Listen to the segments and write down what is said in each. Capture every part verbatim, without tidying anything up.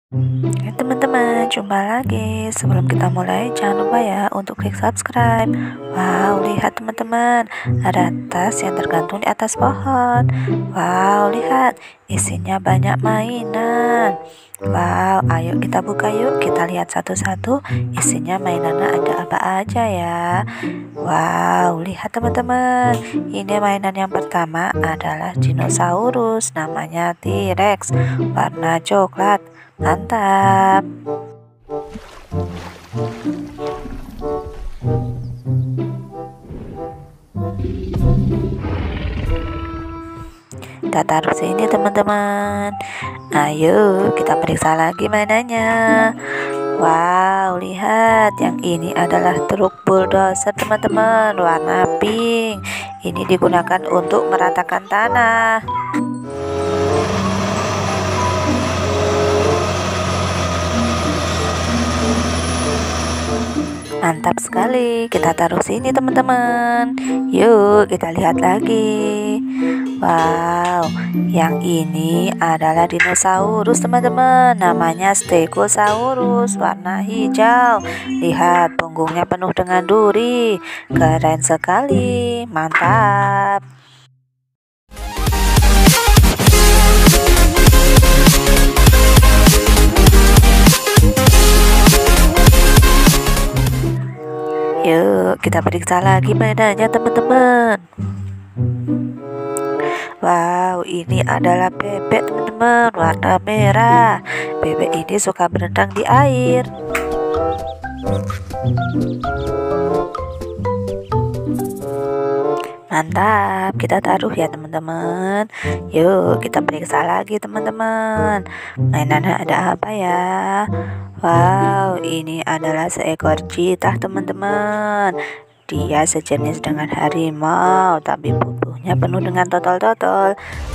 Oke teman-teman, jumpa lagi. Sebelum kita mulai, jangan lupa ya untuk klik subscribe. Wow, lihat teman-teman, ada tas yang tergantung di atas pohon. Wow, lihat, isinya banyak mainan. Wow, ayo kita buka yuk. Kita lihat satu-satu isinya mainannya ada apa aja ya. Wow, lihat teman-teman, ini mainan yang pertama adalah dinosaurus, namanya T-Rex, warna coklat. Mantap. Kita taruh sini teman-teman. Ayo kita periksa lagi mainannya. Wow, lihat, yang ini adalah truk bulldozer teman-teman, warna pink. Ini digunakan untuk meratakan tanah. Mantap sekali, kita taruh sini teman-teman. Yuk kita lihat lagi. Wow, yang ini adalah dinosaurus teman-teman, namanya Stegosaurus, warna hijau. Lihat, punggungnya penuh dengan duri. Keren sekali, mantap. Yuk kita periksa lagi mainannya teman-teman. Wow, ini adalah bebek teman-teman, warna merah. Bebek ini suka berenang di air. Mantap, kita taruh ya teman-teman. Yuk kita periksa lagi teman-teman, mainannya ada apa ya. Wow, ini adalah seekor cheetah teman-teman. Dia sejenis dengan harimau, tapi tubuhnya penuh dengan totol-totol.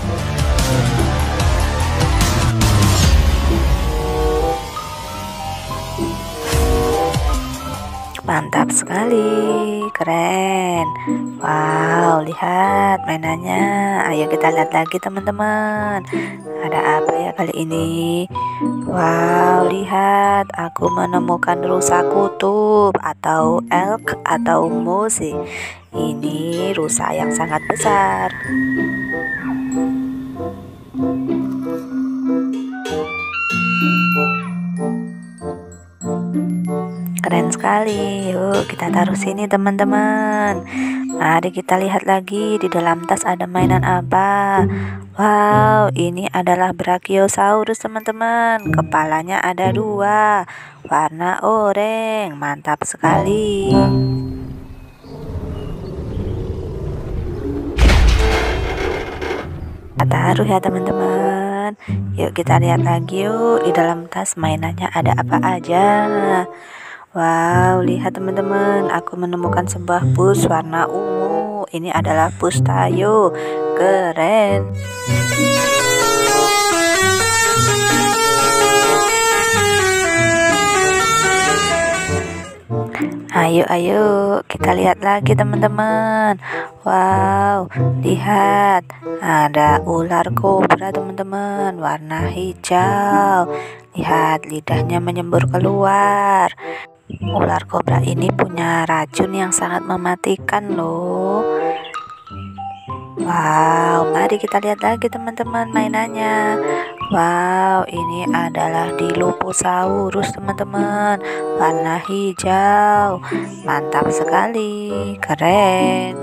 Mantap sekali, keren. Wow, lihat mainannya. Ayo kita lihat lagi teman-teman, ada apa ya kali ini. Wow, lihat, aku menemukan rusa kutub atau elk atau moose. Ini rusa yang sangat besar. Keren sekali. Yuk kita taruh sini teman-teman. Mari kita lihat lagi di dalam tas ada mainan apa. Wow, ini adalah Brachiosaurus teman-teman. Kepalanya ada dua, warna oranye. Mantap sekali. Kita taruh ya teman-teman. Yuk kita lihat lagi yuk di dalam tas mainannya ada apa aja. Wow, lihat teman-teman, aku menemukan sebuah bus warna ungu. Ini adalah bus Tayo. Keren. Ayo, ayo, kita lihat lagi teman-teman. Wow, lihat, ada ular kobra teman-teman, warna hijau. Lihat, lidahnya menyembur keluar. Ular kobra ini punya racun yang sangat mematikan loh. Wow, mari kita lihat lagi teman-teman mainannya. Wow, ini adalah Dilophosaurus teman-teman, warna hijau. Mantap sekali, keren.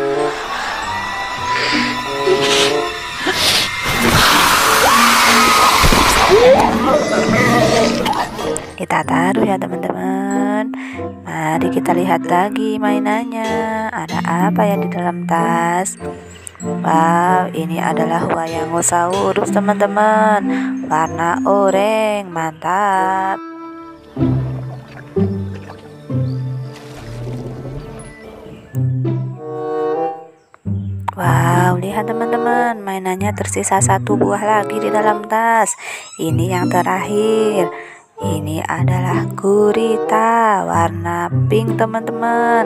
Kita taruh ya teman-teman. Mari kita lihat lagi mainannya. Ada apa ya di dalam tas? Wow, ini adalah Wayangnosaurus teman-teman, warna oranye. Mantap. Wow, lihat teman-teman, mainannya tersisa satu buah lagi di dalam tas. Ini yang terakhir. Ini adalah gurita warna pink teman-teman.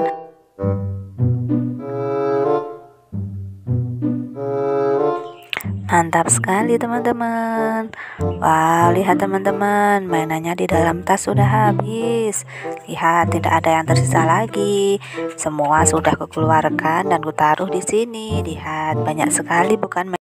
Mantap sekali teman-teman. Wow, lihat teman-teman, mainannya di dalam tas sudah habis. Lihat, tidak ada yang tersisa lagi. Semua sudah kukeluarkan dan kutaruh di sini. Lihat, banyak sekali bukan?